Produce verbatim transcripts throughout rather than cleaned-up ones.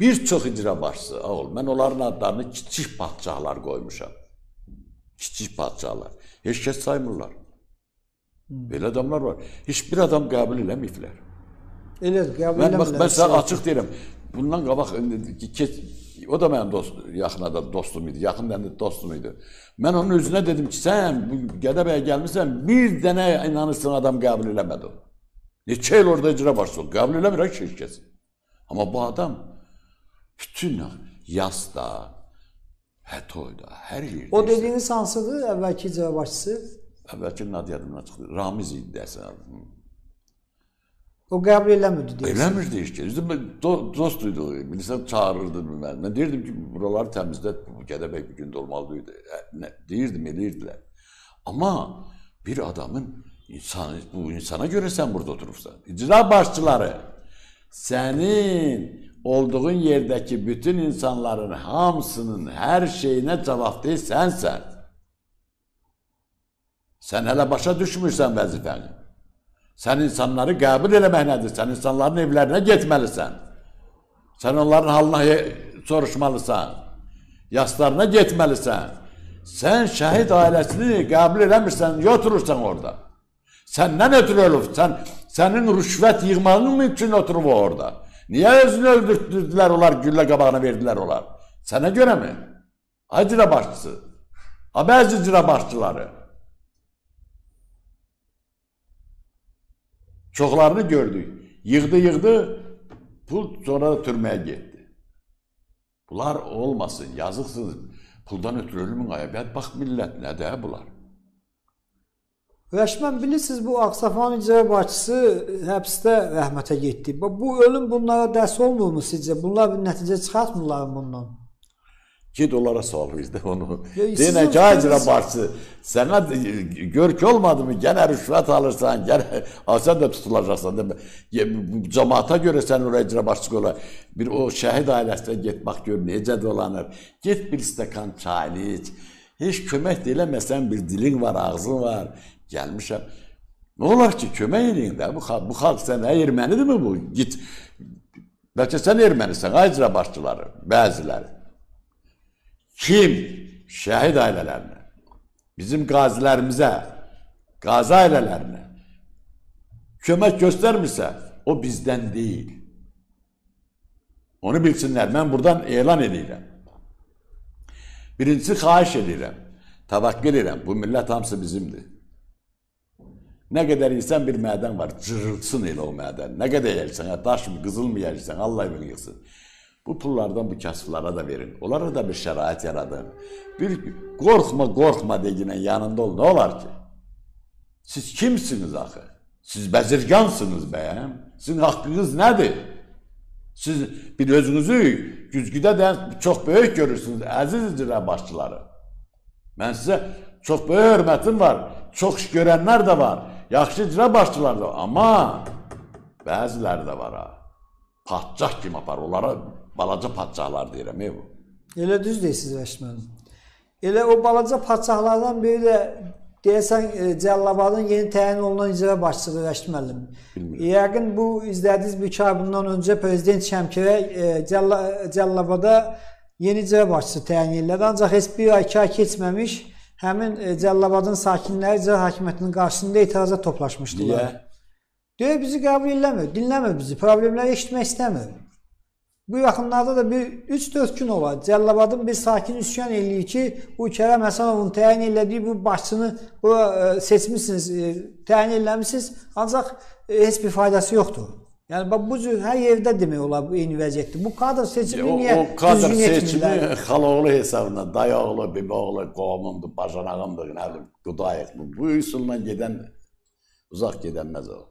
Bir çox icra başçısı, oğul, mən onların adlarını kiçik padşahlar qoymuşam. Kiçik padşahlar. Heç kəs saymırlar. Belə adamlar var. Heç bir adam qəbul eləməyiblər. Elə qəbul eləmirlər. Mən sənə açıq deyirəm. Bundan qabaq, o da mənim yaxın adam dostum idi, yaxın dostum idi. Mən onun özünə dedim ki, sən Gədəbəyə gəlmirsən, bir dənə inanırsan adam qəbul eləmədi o. Neçə il orada icra başçısı oldu, qəbul eləmir heç kəs. Amma bu adam bütün yazda, hətoyda, hər yerdə. O dediyiniz hansıdır, əvvəlki icra başçısı? Əvvəlki adı yadımdan çıxdı, Ramiz idi desən. O qəbul eləmirdi deyirsən. Eləmirdi heç ki. Dost duydu, bilirsən çağırırdı. Mən deyirdim ki, buraları təmizlət, Gədəbəy bir gündə olmalıydı. Deyirdim, eləyirdilər. Amma bir adamın, bu insana görə sən burada oturursan. İcra başçıları, sənin olduğun yerdəki bütün insanların hamısının hər şeyinə cavabdeh sənsən. Sən hələ başa düşmürsən vəzifəni. Sən insanları qəbul eləmək nədir? Sən insanların evlərinə getməlisən. Sən onların halına soruşmalısan. Yaslarına getməlisən. Sən şəhid ailəsini qəbul eləmirsən, oturursan orada. Səndən ötürü olub, sənin rüşvət yığmağın üçün oturub orada. Niyə özünü öldürdülər onlar, güllə qabağına verdilər onlar? Sənə görə mi? Ay icra başçısı. Ha, bəzi icra başçıları. Çoxlarını gördük. Yığdı, yığdı, pul sonra da türməyə getdi. Bunlar olmasın, yazıqsınız. Puldan ötürü ölümün ayəbət, bax millət nədir bunlar? Rəşmən, bilirsiniz, bu Ağsafanın icra başçısı həbsdə rəhmətə getdi. Bu ölüm bunlara dərs olmur mu sizcə? Bunlar bir nəticə çıxartmırlar bundan? Ged onlara sual verdi onu. Deyinə ki, icra başçısı, sənə gör ki olmadı mı, gənə rüşvət alırsan, gənə sən də tutulacaqsan. Cəmaata görə sən oraya icra başçı qoylar. Bir o şəhid ailəsinə get, bax gör, necə dolanır. Get bir stəkan çayını iç. Heç kömək də eləməsən, bir dilin var, ağzın var. Gəlmişəm. Nə olar ki, kömək edin də. Bu xalq sən ermənidir mi bu? Git. Bəlkə sən ermənisən, icra başçıları, bəziləri. Kim şəhid ailələrinə, bizim qazilərimizə, qazi ailələrinə kömək göstərmirsə, o bizdən deyil. Onu bilsinlər, mən buradan elan edirəm. Birincisi, xahiş edirəm, təvəqqül edirəm, bu millət hamısı bizimdir. Nə qədər insan bir mədən var, cırılsın elə o mədən. Nə qədər yərsən, daş mı, qızıl mı yərsən, Allah evini yıxsın. Bu pullardan bu kasıflara da verin. Onlara da bir şərait yaradın. Bir qorxma, qorxma deyinən yanında ol. Nə olar ki? Siz kimsiniz axı? Siz bəzirgansınız bəyəm. Sizin haqqınız nədir? Siz bir özünüzü güzgüdə də çox böyük görürsünüz, əziz icra başçıları. Mən sizə çox böyük hörmətim var. Çox iş görənlər də var. Yaxşı icra başçılar da var. Amma bəziləri də var ha. Padşah kimi apar. Onlara balaca padşahlar deyirəm, ey bu. Elə düz deyirsiniz Rəşmənim. Elə o balaca padşahlardan biri də deyəsən Cəllabadın yeni təyin olunan icra başçısı Rəşməlim. Yəqin bu izlədiyiniz bir iki ay bundan öncə Prezident Şəmkirə Cəllabada yeni icra başçısı təyin edildi. Ancaq heç bir ay, iki ay keçməmiş həmin Cəllabadın sakinləri icra hakimiyyətinin qarşısında etirazə toplaşmışdılar. Niyə? Deyir, bizi qəbul eləmir, dinləmir bizi, problemləri eşitmək istəmir. Bu yaxınlarda da bir üç dörd gün olar. Cəllabadın bir sakin üsyan eləyir ki, bu Kərəm Həsənovun təyin elədiyi bu başçını seçmişsiniz, təyin eləmişsiniz, ancaq heç bir faydası yoxdur. Yəni, bu cür hər yerdə demək olar bu eyni vəziyyətdir. Bu kadr seçimi niyə düzgün etmirlər? O kadr seçimi xaloğlu hesabına, dayaqlı, biboğlu, qoğumumdur, bacanağımdır, qudayıqdır. Bu üsulla gedən, uzaq gedənməz o.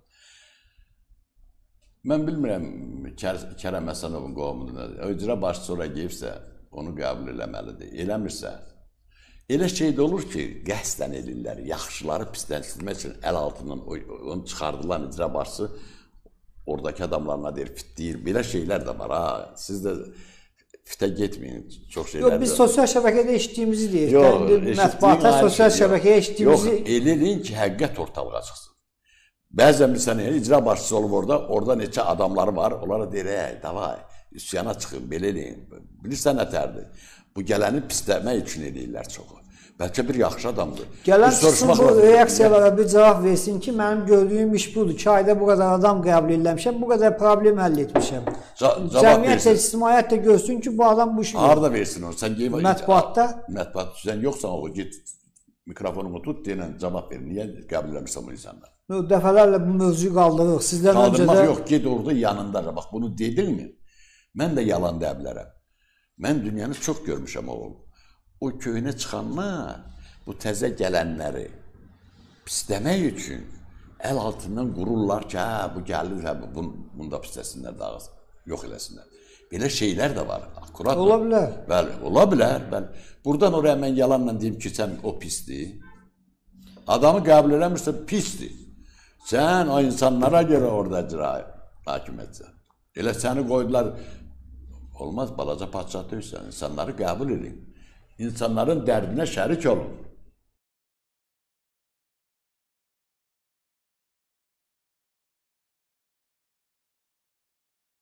Mən bilmirəm, Kərəm Həsənovun qoğumudur nədir. İcra başçısı oraya geyibsə, onu qəbul eləməlidir. Eləmirsə, elə şey də olur ki, qəsdən edirlər, yaxşıları pisləndirmək üçün əl altından onu çıxardılan icra başçısı oradakı adamlarına deyir, fit deyir. Belə şeylər də var ha. Siz də fitə getməyin, çox şeylər də var. Yox, biz sosial şəbəkədə eşitdiyimizi deyir. Mətbuata sosial şəbəkəyə eşitdiyimizi... Yox, eləyin ki, həqiqət ortalığa çıxsın. Bəzən bir sənə icra başçısı olub orada, orada neçə adamları var, onlara deyir, ey, davay, üsyana çıxın, belə eləyin. Bilirsən nətərdir? Bu gələni pisləmək üçün eləyirlər çoxu. Bəlkə bir yaxşı adamdır. Gələn çıxsın bu reaksiyalara bir cavab versin ki, mənim gördüyüm iş budur. İki ayda bu kadar adam qəbul eləmişəm, bu kadar problem həll etmişəm. Cəmiyyət də, ictimaiyyət də görsün ki, bu adam bu işi görür. Harada versin onu? Sən geyim. Mətbuatda. Mətbuat. Sən yoxsan o, git mikrofonumu tut, deyən cavab ver. Niyə qəbul eləmirsən bu insanlar? Dəfələrlə bu mövzuyu qaldırırıq. Sizdən öncə də... Qaldırmaq yox, ged orada yanında. Bax, bunu dedin mi? Mən də yalan deyə bilərəm. Mən dünyanı çox görmüşəm oğlum. O köyünə çıxanlar bu təzə gələnləri pisləmək üçün əl altından qururlar ki, hə, bu gəlir, hə, bunu da pisləsinlər, daha yox eləsinlər. Belə şeylər də var, akurat. Ola bilər. Bəli, ola bilər. Bəli. Buradan oraya mən yalanla deyim ki, sən o pisdir. Adamı qəbul eləmirsə pisdir. Sən o insanlara görə orada icra hakimiyyətsən. Elə səni qoydular, olmaz, balaca padşah deyirsən, insanları qəbul edin. İnsanların dərdinə şərik olun.